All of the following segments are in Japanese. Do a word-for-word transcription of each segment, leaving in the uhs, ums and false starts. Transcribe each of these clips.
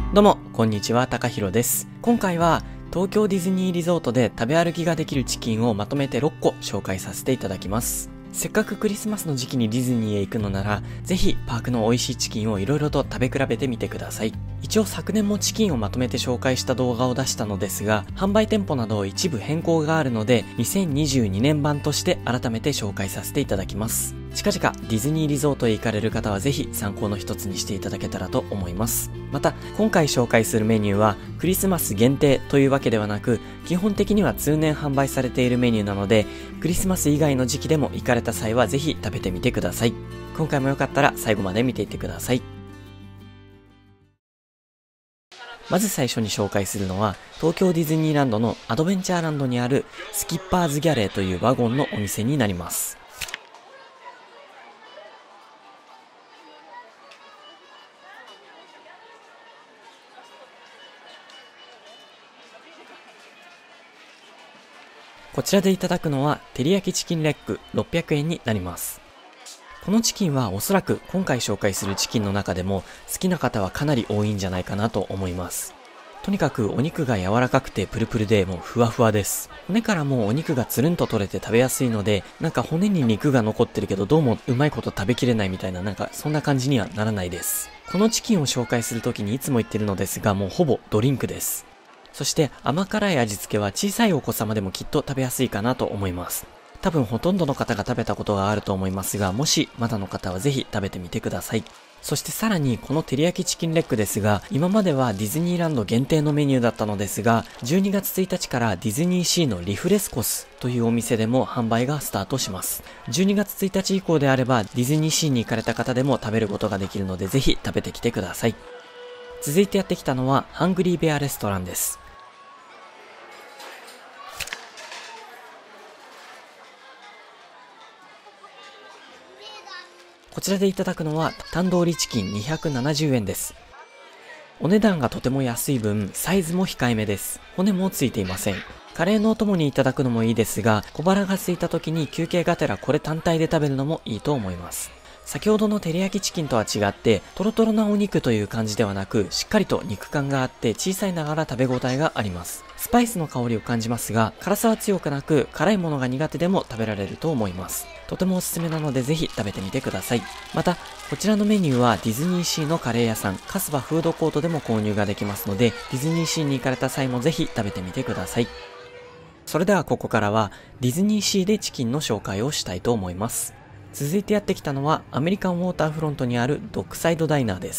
どうも、こんにちは、たかひろです。今回は、東京ディズニーリゾートで食べ歩きができるチキンをまとめてろっこ紹介させていただきます。せっかくクリスマスの時期にディズニーへ行くのなら、ぜひパークの美味しいチキンをいろいろと食べ比べてみてください。一応昨年もチキンをまとめて紹介した動画を出したのですが、販売店舗など一部変更があるので、にせんにじゅうにねん版として改めて紹介させていただきます。近々ディズニーリゾートへ行かれる方はぜひ参考の一つにしていただけたらと思います。また、今回紹介するメニューはクリスマス限定というわけではなく、基本的には通年販売されているメニューなので、クリスマス以外の時期でも行かれた際はぜひ食べてみてください。今回もよかったら最後まで見ていってください。まず最初に紹介するのは、東京ディズニーランドのアドベンチャーランドにあるスキッパーズギャレーというワゴンのお店になります。こちらでいただくのは、照り焼きチキンレッグろっぴゃくえんになります。このチキンはおそらく今回紹介するチキンの中でも好きな方はかなり多いんじゃないかなと思います。とにかくお肉が柔らかくてプルプルでもうふわふわです。骨からもお肉がつるんと取れて食べやすいので、なんか骨に肉が残ってるけどどうもうまいこと食べきれないみたいな、なんかそんな感じにはならないです。このチキンを紹介するときにいつも言ってるのですが、もうほぼドリンクです。そして甘辛い味付けは小さいお子様でもきっと食べやすいかなと思います。多分ほとんどの方が食べたことがあると思いますが、もしまだの方はぜひ食べてみてください。そしてさらにこの照り焼きチキンレッグですが、今まではディズニーランド限定のメニューだったのですが、じゅうにがつついたちからディズニーシーのリフレスコスというお店でも販売がスタートします。じゅうにがつついたち以降であればディズニーシーに行かれた方でも食べることができるので、ぜひ食べてきてください。続いてやってきたのはハングリーベアレストランです。こちらでいただくのはタンドーリチキンにひゃくななじゅうえんです。お値段がとても安い分、サイズも控えめです。骨もついていません。カレーのお供にいただくのもいいですが、小腹が空いた時に休憩がてらこれ単体で食べるのもいいと思います。先ほどの照り焼きチキンとは違って、トロトロなお肉という感じではなく、しっかりと肉感があって小さいながら食べ応えがあります。スパイスの香りを感じますが、辛さは強くなく、辛いものが苦手でも食べられると思います。とてもおすすめなのでぜひ食べてみてください。また、こちらのメニューはディズニーシーのカレー屋さん、カスバフードコートでも購入ができますので、ディズニーシーに行かれた際もぜひ食べてみてください。それではここからは、ディズニーシーでチキンの紹介をしたいと思います。続いてやってきたのはアメリカンウォーターフロントにあるドックサイドダイナーです。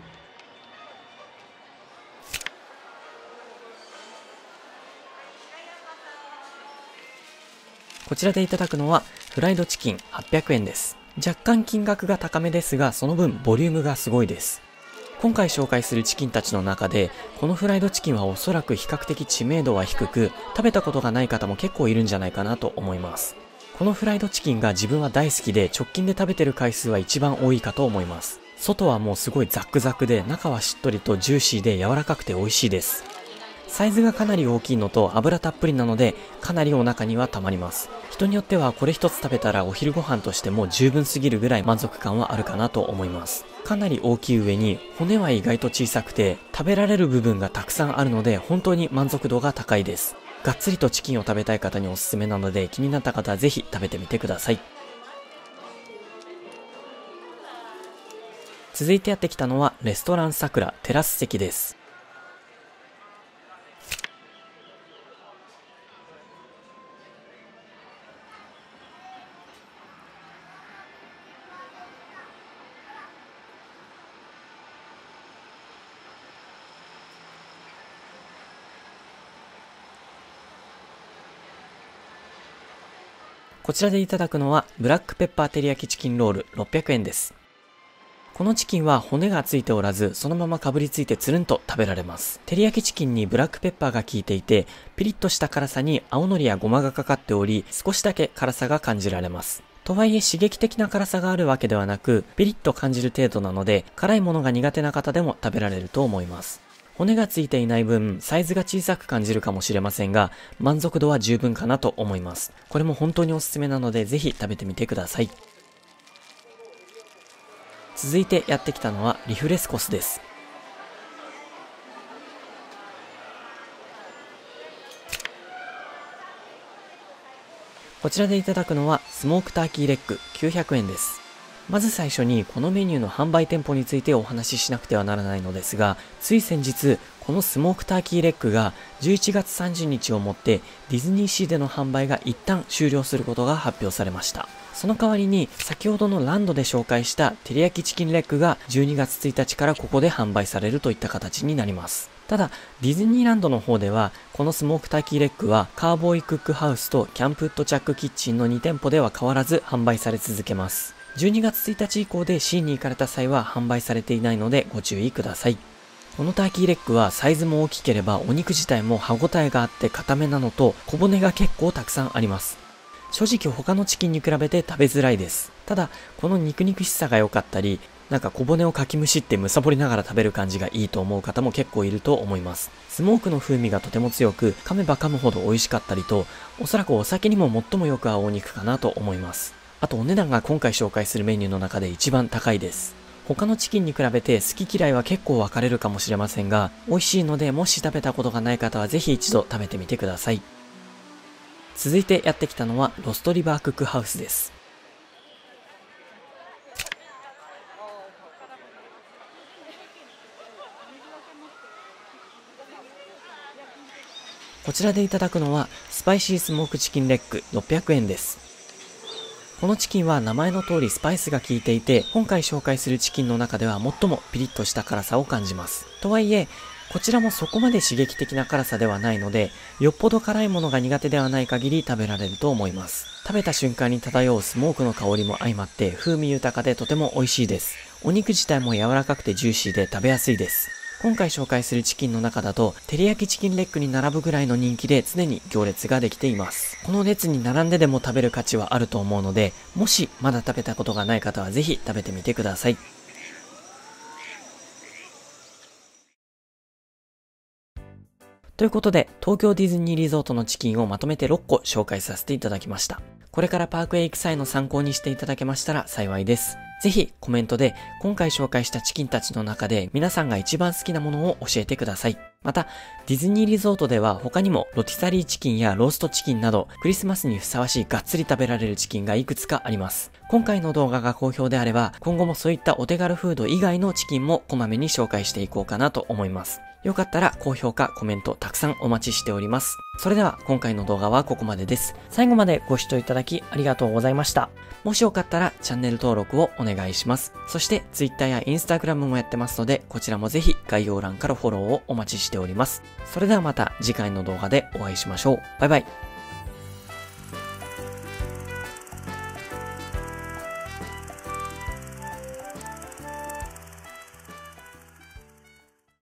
こちらでいただくのはフライドチキンはっぴゃくえんです。若干金額が高めですが、その分ボリュームがすごいです。今回紹介するチキンたちの中で、このフライドチキンはおそらく比較的知名度は低く、食べたことがない方も結構いるんじゃないかなと思います。このフライドチキンが自分は大好きで、直近で食べてる回数は一番多いかと思います。外はもうすごいザクザクで、中はしっとりとジューシーで柔らかくて美味しいです。サイズがかなり大きいのと油たっぷりなので、かなりお腹にはたまります。人によってはこれ一つ食べたらお昼ご飯としても十分すぎるぐらい満足感はあるかなと思います。かなり大きい上に骨は意外と小さくて、食べられる部分がたくさんあるので本当に満足度が高いです。がっつりとチキンを食べたい方におすすめなので、気になった方はぜひ食べてみてください。続いてやってきたのはレストランさくらテラス席です。こちらでいただくのはブラックペッパー照り焼きチキンロールろっぴゃくえんです。このチキンは骨がついておらず、そのままかぶりついてつるんと食べられます。照り焼きチキンにブラックペッパーが効いていて、ピリッとした辛さに青のりやごまがかかっており、少しだけ辛さが感じられます。とはいえ刺激的な辛さがあるわけではなく、ピリッと感じる程度なので、辛いものが苦手な方でも食べられると思います。骨がついていない分、サイズが小さく感じるかもしれませんが、満足度は十分かなと思います。これも本当におすすめなので、ぜひ食べてみてください。続いてやってきたのはリフレスコスです。 こちらでいただくのはスモークターキーレッグきゅうひゃくえんです。まず最初にこのメニューの販売店舗についてお話ししなくてはならないのですが、つい先日このスモークターキーレッグがじゅういちがつさんじゅうにちをもってディズニーシーでの販売が一旦終了することが発表されました。その代わりに先ほどのランドで紹介した照り焼きチキンレッグがじゅうにがつついたちからここで販売されるといった形になります。ただディズニーランドの方ではこのスモークターキーレッグはカーボーイクックハウスとキャンプッドチャックキッチンのにてんぽでは変わらず販売され続けます。じゅうにがつついたち以降でシーに行かれた際は販売されていないのでご注意ください。このターキーレッグはサイズも大きければお肉自体も歯ごたえがあって固めなのと小骨が結構たくさんあります。正直他のチキンに比べて食べづらいです。ただこの肉肉しさが良かったり、なんか小骨をかきむしってむさぼりながら食べる感じがいいと思う方も結構いると思います。スモークの風味がとても強く、噛めば噛むほど美味しかったりと、おそらくお酒にも最もよく合うお肉かなと思います。あとお値段が今回紹介するメニューの中で一番高いです。他のチキンに比べて好き嫌いは結構分かれるかもしれませんが、美味しいのでもし食べたことがない方はぜひ一度食べてみてください。続いてやってきたのはロストリバークックハウスです。こちらでいただくのはスパイシースモークチキンレッグろっぴゃくえんです。このチキンは名前の通りスパイスが効いていて、今回紹介するチキンの中では最もピリッとした辛さを感じます。とはいえ、こちらもそこまで刺激的な辛さではないので、よっぽど辛いものが苦手ではない限り食べられると思います。食べた瞬間に漂うスモークの香りも相まって風味豊かでとても美味しいです。お肉自体も柔らかくてジューシーで食べやすいです。今回紹介するチキンの中だと、照り焼きチキンレッグに並ぶぐらいの人気で常に行列ができています。この列に並んででも食べる価値はあると思うので、もしまだ食べたことがない方はぜひ食べてみてください。ということで、東京ディズニーリゾートのチキンをまとめてろっこ紹介させていただきました。これからパークへ行く際の参考にしていただけましたら幸いです。ぜひコメントで今回紹介したチキンたちの中で皆さんが一番好きなものを教えてください。また、ディズニーリゾートでは他にもロティサリーチキンやローストチキンなどクリスマスにふさわしいがっつり食べられるチキンがいくつかあります。今回の動画が好評であれば今後もそういったお手軽フード以外のチキンもこまめに紹介していこうかなと思います。よかったら高評価、コメントたくさんお待ちしております。それでは今回の動画はここまでです。最後までご視聴いただきありがとうございました。もしよかったらチャンネル登録をお願いします。そして Twitter や Instagram もやってますので、こちらもぜひ概要欄からフォローをお待ちしております。それではまた次回の動画でお会いしましょう。バイバイ。